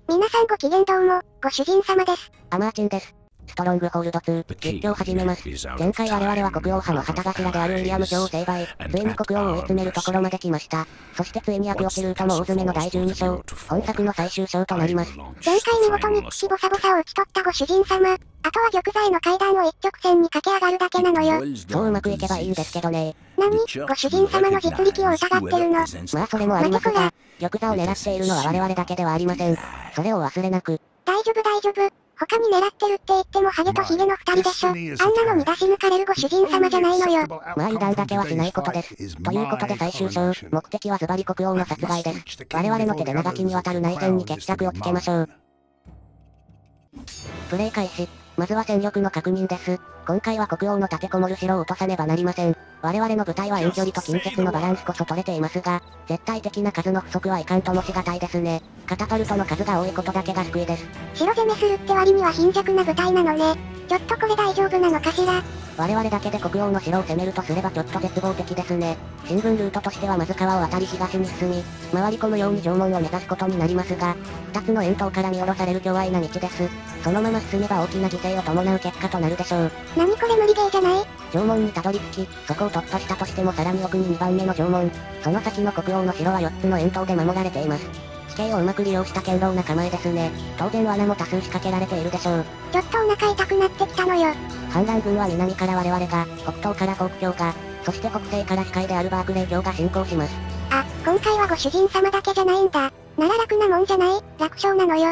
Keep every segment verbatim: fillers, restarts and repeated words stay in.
皆さんご機嫌どうも、ご主人様です。 アマーチンです。ストロングホールドツー、実況始めます。前回我々は国王派の旗頭であるウィリアム朝を成敗、ついに国王を追い詰めるところまで来ました。そしてついにアプロチルートも大詰めのだいじゅうに章、本作の最終章となります。 前回見事に口ボサボサを打ち取ったご主人様、あとは玉座への階段を一直線に駆け上がるだけなのよ。 そううまくいけばいいんですけどね。 何、ご主人様の実力を疑ってるの？ まあそれもありますが、玉座を狙っているのは我々だけではありません。それを忘れなく。 大丈夫大丈夫。他に狙ってるって言ってもハゲとヒゲの二人でしょ。あんなの見出し抜かれるご主人様じゃないのよ。 まあ油断だけはしないことです。ということで最終章、目的はズバリ国王の殺害です。我々の手で長きにわたる内戦に決着をつけましょう。プレイ開始。まずは戦力の確認です。今回は国王の立てこもる城を落とさねばなりません。我々の部隊は遠距離と近接のバランスこそ取れていますが、絶対的な数の不足はいかんともしがたいですね。カタパルトの数が多いことだけが救いです。 城攻めするって割には貧弱な部隊なのね。ちょっとこれ大丈夫なのかしら。 我々だけで国王の城を攻めるとすればちょっと絶望的ですね。進軍ルートとしてはまず川を渡り東に進み、回り込むように城門を目指すことになりますが、二つの円筒から見下ろされる巨愛な道です。そのまま進めば大きな犠牲を伴う結果となるでしょう。 何これ無理ゲーじゃない？ 城門にたどり着き、そこを突破したとしてもさらに奥ににばんめの城門、その先の国王の城はよっつの円筒で守られています。地形をうまく利用した堅牢な構えですね。当然罠も多数仕掛けられているでしょう。 ちょっとお腹痛くなってきたのよ。 反乱軍は南から我々が、北東からフォーク卿が、そして北西から控えであるバークレイ卿が進行します。 あ、今回はご主人様だけじゃないんだ。なら楽なもんじゃない？楽勝なのよ。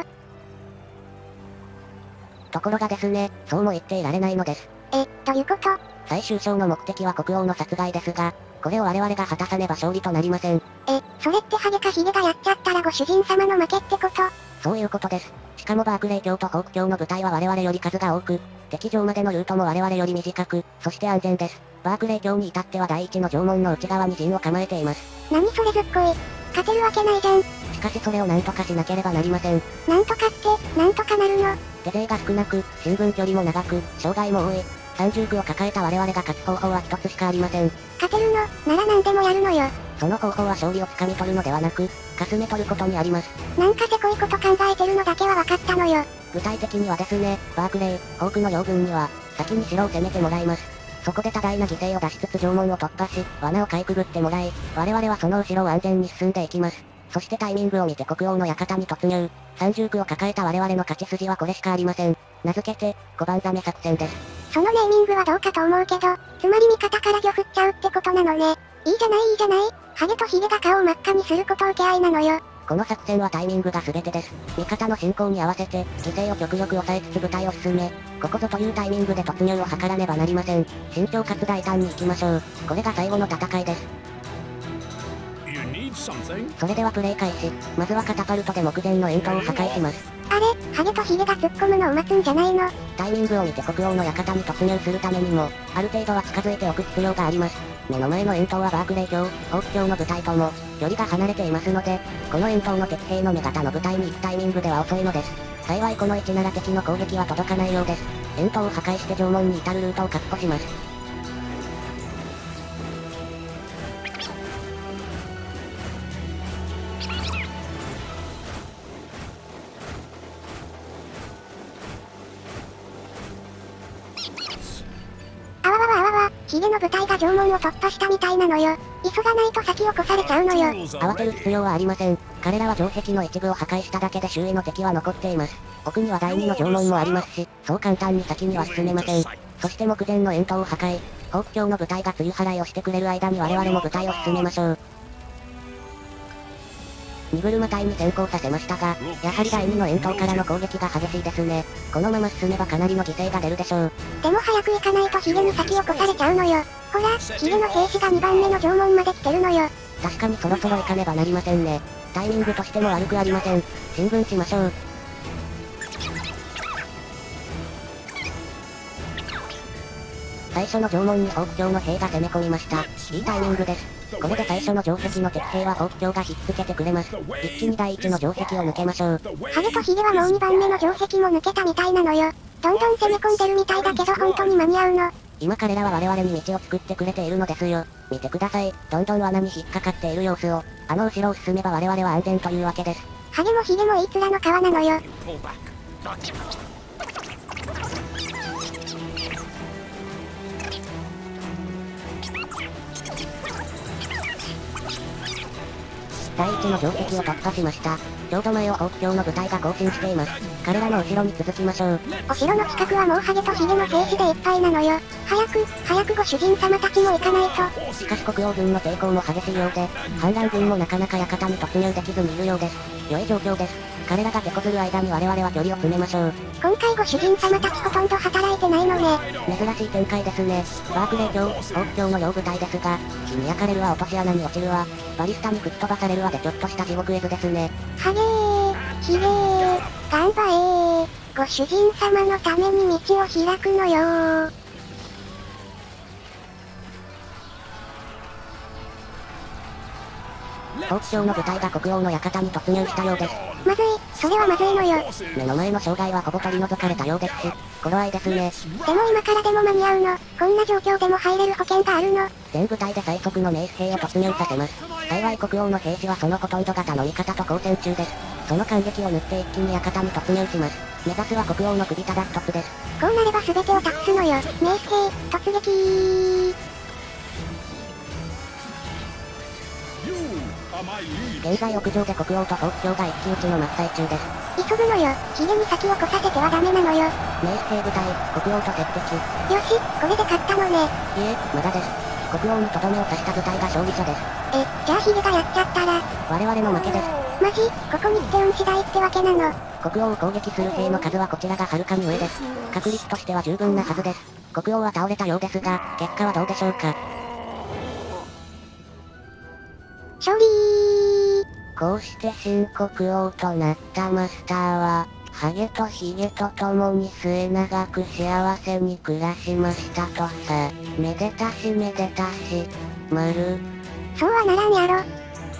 ところがですね、そうも言っていられないのです。 え、どういうこと？ 最終章の目的は国王の殺害ですが、これを我々が果たさねば勝利となりません。 え、それってハゲかヒゲがやっちゃったらご主人様の負けってこと？ そういうことです。しかもバークレイ卿とホーク卿の部隊は我々より数が多く、敵城までのルートも我々より短く、そして安全です。バークレイ卿に至っては第一の城門の内側に陣を構えています。 何それずっこい。勝てるわけないじゃん。 しかしそれを何とかしなければなりません。 なんとかって、なんとかなるの？ 手勢が少なく、進軍距離も長く、障害も多い。三重苦を抱えた我々が勝つ方法は一つしかありません。 勝てるの、なら何でもやるのよ。 その方法は勝利をつかみ取るのではなく、かすめ取ることにあります。 なんかせこいこと考えてるのだけは分かったのよ。 具体的にはですね、バークレイ、ホークの両軍には、先に城を攻めてもらいます。そこで多大な犠牲を出しつつ城門を突破し、罠をかいくぐってもらい、我々はその後ろを安全に進んでいきます。そしてタイミングを見て国王の館に突入。三重苦を抱えた我々の勝ち筋はこれしかありません。名付けて、小判ザメ作戦です。 そのネーミングはどうかと思うけど、つまり味方から魚振っちゃうってことなのね。いいじゃないいいじゃない。ハゲとヒゲが顔を真っ赤にすること受け合いなのよ。 この作戦はタイミングが全てです。味方の進行に合わせて、犠牲を極力抑えつつ部隊を進め、ここぞというタイミングで突入を図らねばなりません。慎重かつ大胆に行きましょう。これが最後の戦いです。それではプレイ開始。まずはカタパルトで目前の円筒を破壊します。 あれ、ハゲとヒゲが突っ込むのを待つんじゃないの？ タイミングを見て国王の館に突入するためにも、ある程度は近づいておく必要があります。目の前の円筒はバークレイ卿、ホーク卿の部隊とも、距離が離れていますので、この円筒の敵兵の目方の部隊に行くタイミングでは遅いのです。幸いこの位置なら敵の攻撃は届かないようです。円筒を破壊して城門に至るルートを確保します。 あわわわあわわ、ヒゲの部隊が城門を突破したみたいなのよ。急がないと先を越されちゃうのよ。 慌てる必要はありません。彼らは城壁の一部を破壊しただけで周囲の敵は残っています。奥には第二の城門もありますし、そう簡単に先には進めません。そして目前の円筒を破壊、ホーク卿の部隊が梅雨払いをしてくれる間に我々も部隊を進めましょう。荷車隊に先行させましたが、やはり第二の円筒からの攻撃が激しいですね。このまま進めばかなりの犠牲が出るでしょう。 でも早く行かないとヒゲに先を越されちゃうのよ。ほら、ヒゲの兵士がにばんめの城門まで来てるのよ。 確かにそろそろ行かねばなりませんね。タイミングとしても悪くありません。進軍しましょう。最初の城門にホーク卿の兵が攻め込みました。いいタイミングです。これで最初の城壁の敵兵はホーク卿がひっつけてくれます。一気に第一の城壁を抜けましょう。 ハゲとヒゲはもうにばんめの城壁も抜けたみたいなのよ。どんどん攻め込んでるみたいだけど本当に間に合うの？ 今彼らは我々に道を作ってくれているのですよ。見てください。どんどん罠に引っかかっている様子を。あの後ろを進めば我々は安全というわけです。 ハゲもヒゲもいい面の皮なのよ。 第一の城壁を突破しました。ちょうど前を放棄鏡の部隊が行進しています。彼らの後ろに続きましょう。 お城の近くはもうハゲとヒゲの兵士でいっぱいなのよ。早く、早くご主人様たちも行かないと。 しかし国王軍の抵抗も激しいようで、反乱軍もなかなか館に突入できずにいるようです。良い状況です。彼らが手こずる間に我々は距離を詰めましょう。 今回ご主人様たちほとんど働いてないのね。 珍しい展開ですね。バークレー卿、放棄鏡の両部隊ですが、火に焼かれるわ落とし穴に落ちるわ、バリスタに吹き飛ばされるわでちょっとした地獄絵図ですね。 ハゲー、ヒゲー、頑張れー。ご主人様のために道を開くのよー。 放棄鏡の部隊が国王の館に突入したようです。 まずい、それはまずいのよ。 目の前の障害はほぼ取り除かれたようですし、頃合いですね。 でも今からでも間に合うの。こんな状況でも入れる保険があるの。 全部隊で最速の名士兵を突入させます。幸い国王の兵士はそのほとんどが頼み方と交戦中です。その間隙を縫って一気に館に突入します。目指すは国王の首ただ一つです。 こうなれば全てを託すのよ。名士兵、突撃現在屋上で国王と放棄鏡が一騎打ちの真っ最中です。 急ぐのよ。ヒゲに先を越させてはダメなのよ。 名士兵部隊、国王と接敵。 よし、これで勝ったのね。 いえ、まだです。国王にとどめを刺した部隊が勝利者です。 え、じゃあヒゲがやっちゃったら。 我々の負けです。 マジ、ここに来て運次第ってわけなの。 国王を攻撃する兵の数はこちらがはるかに上です。確率としては十分なはずです。国王は倒れたようですが、結果はどうでしょうか。 勝利ー。 こうして新国王となったマスターは、ハゲとヒゲと共に末永く幸せに暮らしましたとさ。めでたしめでたし。まる。 そうはならんやろ。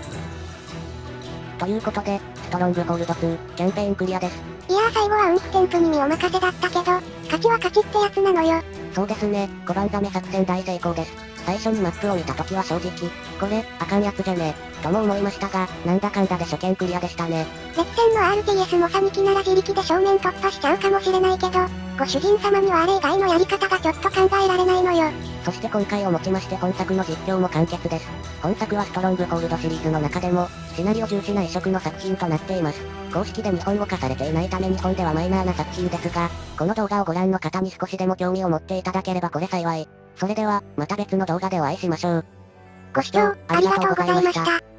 ということで、ストロングホールドツー、キャンペーンクリアです。 いやー最後は運気添付に身を任せだったけど、勝ちは勝ちってやつなのよ。 そうですね、ごばんザメ作戦大成功です。最初にマップを見た時は正直、これ、あかんやつじゃね、とも思いましたが、なんだかんだで初見クリアでしたね。 歴戦の アールティーエス もさにきなら自力で正面突破しちゃうかもしれないけど、ご主人様にはあれ以外のやり方がちょっと考えられないのよ。 そして今回をもちまして本作の実況も完結です。本作はストロングホールドシリーズの中でも、シナリオ重視な異色の作品となっています。公式で日本語化されていないため日本ではマイナーな作品ですが、この動画をご覧の方に少しでも興味を持っていただければこれ幸い。それでは、また別の動画でお会いしましょう。 ご視聴ありがとうございました。